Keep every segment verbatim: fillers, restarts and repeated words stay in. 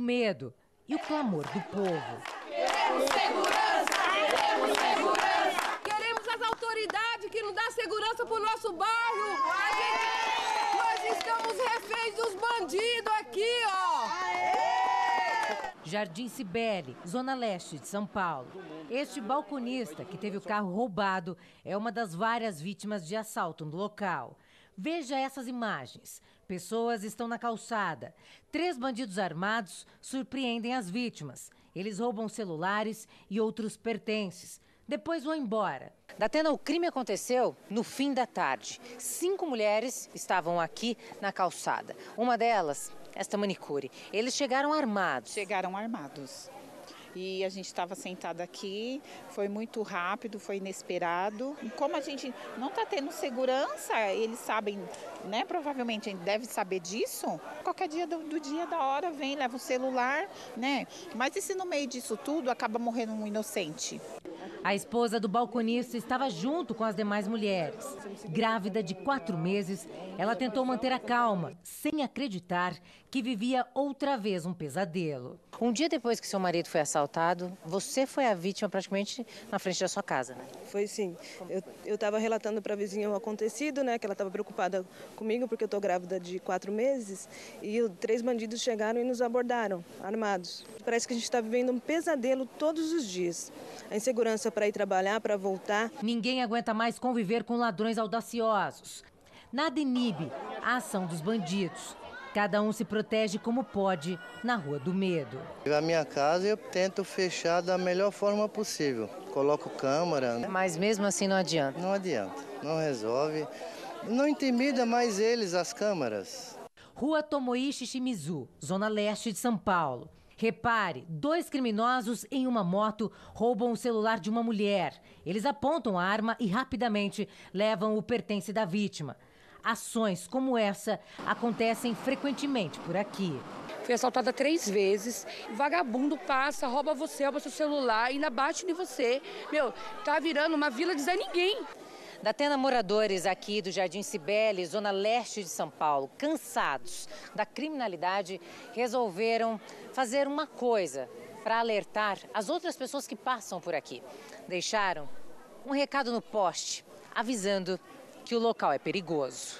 medo e o clamor do povo. Queremos segurança! Queremos segurança! Queremos as autoridades que nos dão segurança para o nosso bairro! A gente, nós estamos reféns dos bandidos aqui, ó! Jardim Cibele, zona leste de São Paulo. Este balconista que teve o carro roubado é uma das várias vítimas de assalto no local. Veja essas imagens. Pessoas estão na calçada. Três bandidos armados surpreendem as vítimas. Eles roubam celulares e outros pertences. Depois vão embora. Datena, o crime aconteceu no fim da tarde. Cinco mulheres estavam aqui na calçada. Uma delas, esta manicure. Eles chegaram armados. Chegaram armados. E a gente estava sentada aqui, foi muito rápido, foi inesperado. E como a gente não está tendo segurança, eles sabem, né? Provavelmente a gente deve saber disso. Qualquer dia do, do dia, da hora, vem, leva o celular, né? Mas e se no meio disso tudo acaba morrendo um inocente? A esposa do balconista estava junto com as demais mulheres. Grávida de quatro meses, ela tentou manter a calma, sem acreditar que vivia outra vez um pesadelo. Um dia depois que seu marido foi assaltado, você foi a vítima praticamente na frente da sua casa, né? Foi sim. Eu estava relatando para a vizinha o acontecido, né? Que ela estava preocupada comigo porque eu estou grávida de quatro meses. E os três bandidos chegaram e nos abordaram, armados. Parece que a gente está vivendo um pesadelo todos os dias. A insegurança para ir trabalhar, para voltar. Ninguém aguenta mais conviver com ladrões audaciosos. Nada inibe a ação dos bandidos. Cada um se protege como pode na Rua do Medo. Na minha casa eu tento fechar da melhor forma possível. Coloco câmera. Né? Mas mesmo assim não adianta? Não adianta, não resolve. Não intimida mais eles, as câmeras. Rua Tomoichi Shimizu, zona leste de São Paulo. Repare, dois criminosos em uma moto roubam o celular de uma mulher. Eles apontam a arma e rapidamente levam o pertence da vítima. Ações como essa acontecem frequentemente por aqui. Fui assaltada três vezes, vagabundo passa, rouba você, rouba seu celular, ainda bate em você. Meu, tá virando uma vila de Zé Ninguém. Datena, moradores aqui do Jardim Cibele, zona leste de São Paulo, cansados da criminalidade, resolveram fazer uma coisa para alertar as outras pessoas que passam por aqui. Deixaram um recado no poste, avisando que o local é perigoso.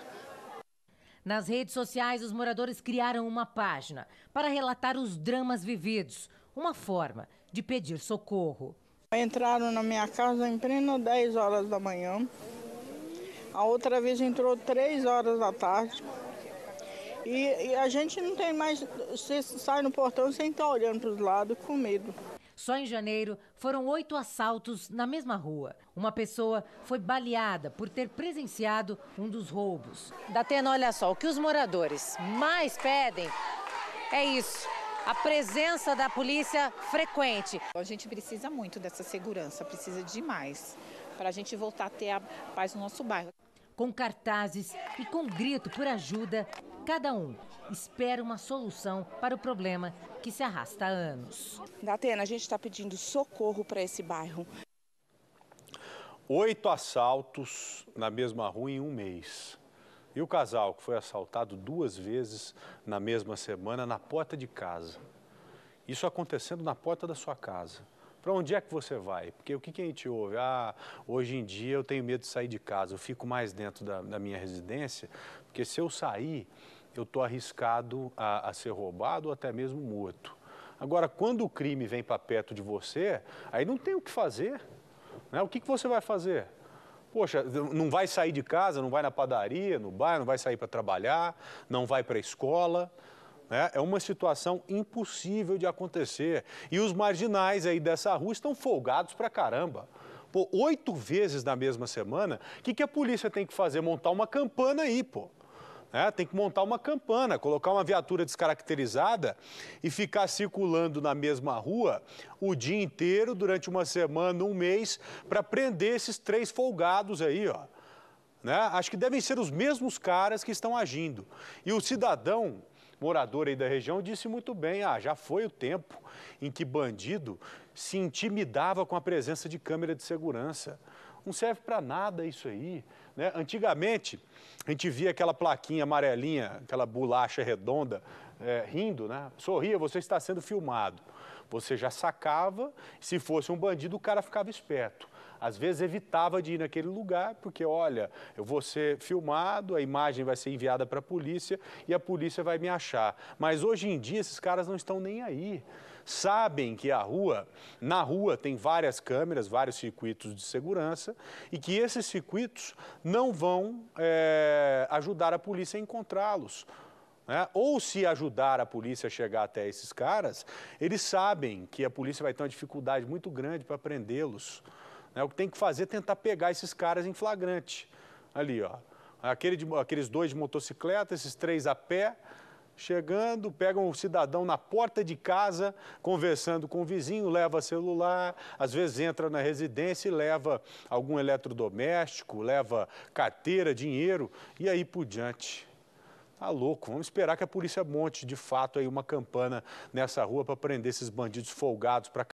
Nas redes sociais, os moradores criaram uma página para relatar os dramas vividos, uma forma de pedir socorro. Entraram na minha casa em pleno dez horas da manhã. A outra vez entrou três horas da tarde. E, e a gente não tem mais... Você sai no portão sem estar olhando para os lados com medo. Só em janeiro foram oito assaltos na mesma rua. Uma pessoa foi baleada por ter presenciado um dos roubos. Datena, olha só, o que os moradores mais pedem é isso. A presença da polícia frequente. A gente precisa muito dessa segurança, precisa demais, para a gente voltar a ter a paz no nosso bairro. Com cartazes e com grito por ajuda, cada um espera uma solução para o problema que se arrasta há anos. Datena, a gente está pedindo socorro para esse bairro. Oito assaltos na mesma rua em um mês. E o casal que foi assaltado duas vezes na mesma semana na porta de casa. Isso acontecendo na porta da sua casa. Para onde é que você vai? Porque o que, que a gente ouve? Ah, hoje em dia eu tenho medo de sair de casa, eu fico mais dentro da, da minha residência, porque se eu sair, eu estou arriscado a, a ser roubado ou até mesmo morto. Agora, quando o crime vem para perto de você, aí não tem o que fazer. Né? O que, que você vai fazer? Poxa, não vai sair de casa, não vai na padaria, no bar, não vai sair para trabalhar, não vai para a escola. Né? É uma situação impossível de acontecer. E os marginais aí dessa rua estão folgados pra caramba. Pô, oito vezes na mesma semana, o que, que a polícia tem que fazer? Montar uma campana aí, pô. É, tem que montar uma campana, colocar uma viatura descaracterizada e ficar circulando na mesma rua o dia inteiro, durante uma semana, um mês, para prender esses três folgados aí, ó. Né? Acho que devem ser os mesmos caras que estão agindo. E o cidadão, morador aí da região, disse muito bem, ah, já foi o tempo em que bandido se intimidava com a presença de câmera de segurança. Não serve para nada isso aí. Né? Antigamente, a gente via aquela plaquinha amarelinha, aquela bolacha redonda é, rindo, né? Sorria, você está sendo filmado. Você já sacava, se fosse um bandido, o cara ficava esperto. Às vezes evitava de ir naquele lugar, porque, olha, eu vou ser filmado, a imagem vai ser enviada para a polícia e a polícia vai me achar. Mas hoje em dia esses caras não estão nem aí. Sabem que a rua, na rua tem várias câmeras, vários circuitos de segurança e que esses circuitos não vão é, ajudar a polícia a encontrá-los. Né? Ou se ajudar a polícia a chegar até esses caras, eles sabem que a polícia vai ter uma dificuldade muito grande para prendê-los. Né? O que tem que fazer é tentar pegar esses caras em flagrante. Ali, ó, Aquele de, aqueles dois de motocicleta, esses três a pé, chegando, pegam o cidadão na porta de casa, conversando com o vizinho, leva celular, às vezes entra na residência e leva algum eletrodoméstico, leva carteira, dinheiro e aí por diante. Tá louco, vamos esperar que a polícia monte de fato aí uma campana nessa rua para prender esses bandidos folgados para